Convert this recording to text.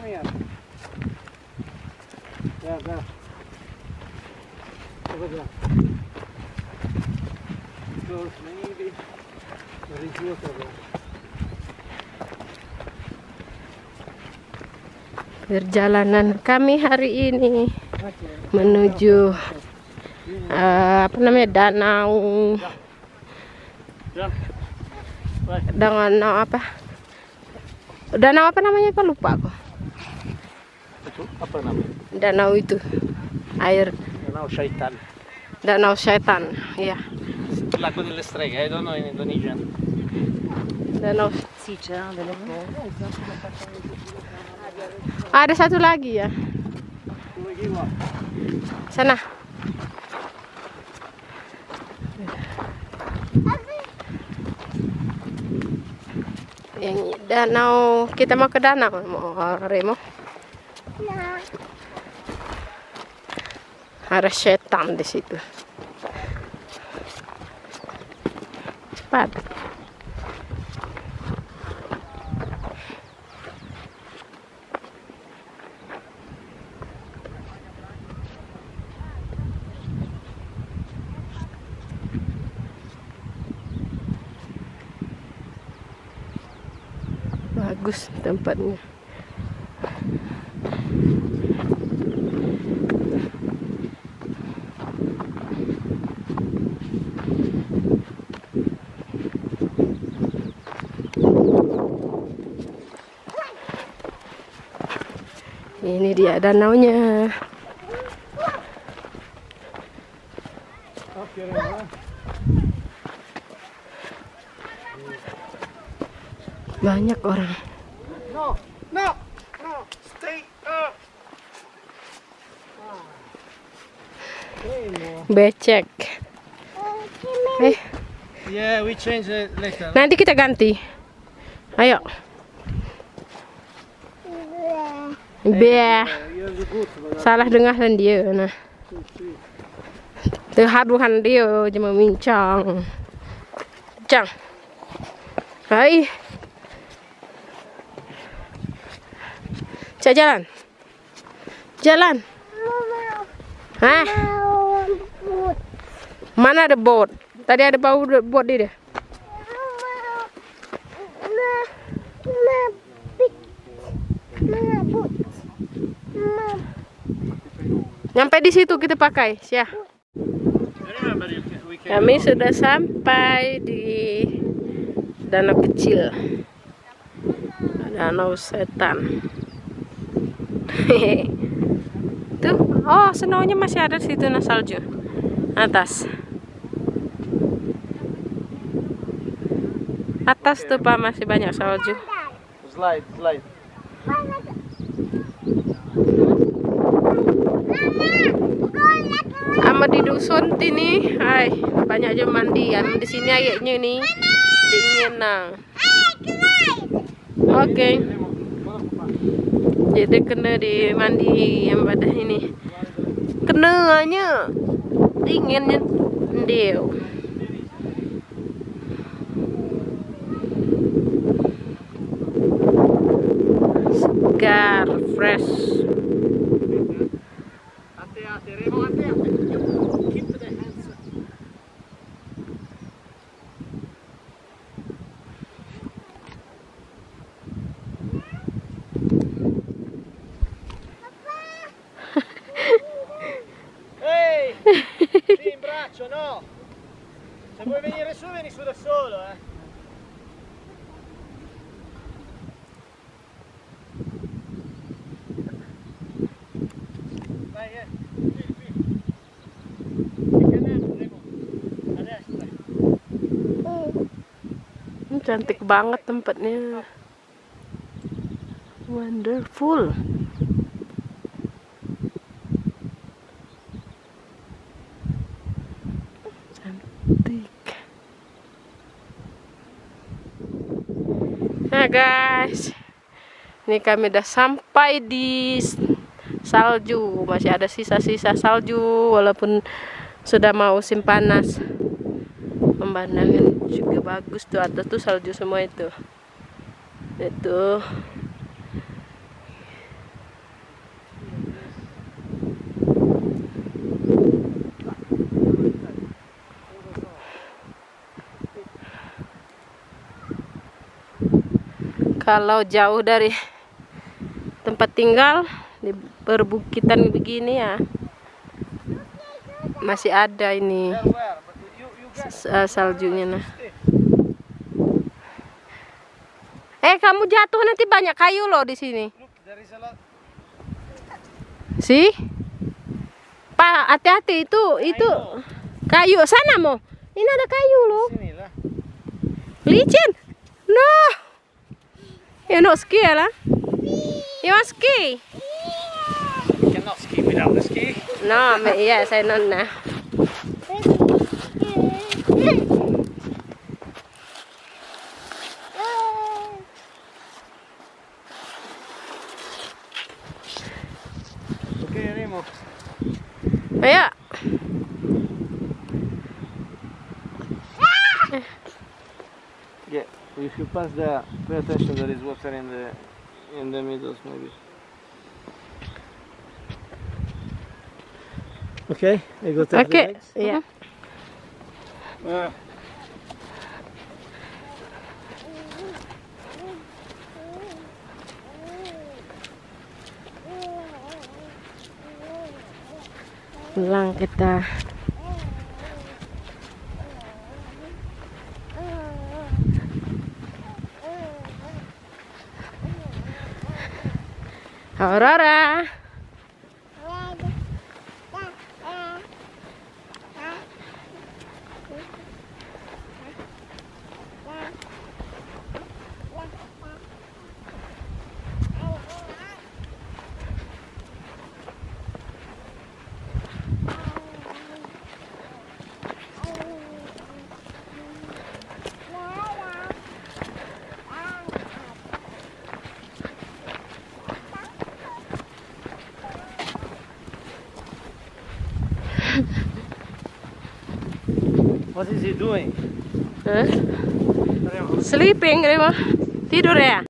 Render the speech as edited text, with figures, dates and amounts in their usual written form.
here. There, there. Over there. Close, maybe. There is water there. Perjalanan kami hari ini menuju apa namanya danau apa namanya, Pak, lupa aku. Itu apa namanya? Danau itu air. Danau Syaitan. Danau Syaitan, ya. Lago delle Streghe, I don't know in Indonesian. Danau. Ada satu lagi ya. Sana. Yang danau, kita mau ke danau, mau Remo. Ada setan di situ. Cepat. Bagus tempatnya. Ini dia danaunya. Banyak orang. No, no, no, stay up. Becek. Yeah, we change it later. Nanti kita ganti. Ayo. Salah dengarkan dia. Nah. Terharuhan dia cuma bincang. Bincang. Hai. Cak jalan. Jalan. Hah? Mana ada bot? Tadi ada bau bot di dia. Nyampe di situ kita pakai, ya. Kami sudah sampai di danau kecil, danau setan. Tuh, oh, snownya masih ada di situ, nah salju atas. Atas tuh Pak masih banyak salju. Slide, slide. Sama di dusun ini, hai, banyak aja mandian di sini ayatnya nih dingin nang. Oke. Jadi kena di mandi yang pada ini. Kenanya dinginnya dia. Segar, fresh. Hati-hati, Remo, hati-hati. Keep the hands up. Ehi! Sì, in braccio, no! Se vuoi venire su, vieni su da solo, eh! Vai, Cantik banget tempatnya. Wonderful. Cantik. Nah guys, ini kami udah sampai di salju. Masih ada sisa-sisa salju walaupun sudah mau musim panas. Pemandangan juga bagus tuh, atas tuh salju semua itu. Kalau jauh dari tempat tinggal di perbukitan begini ya, masih ada ini saljunya. Nah, kamu jatuh nanti banyak kayu loh di sini. Sih, Pak, hati-hati itu kayu sana mau. Ini ada kayu loh. Licin. No. You not ski lah. You want ski? You cannot ski without the ski. No, yes, I know now. Okay, Remo. Ayo. Yeah, if you pass there, pay attention. There is water in the middle, maybe. Okay, you go take the Okay, legs. ya. Pulang kita. Aurora. What is he doing? Sleeping, Rima. Tidur ya?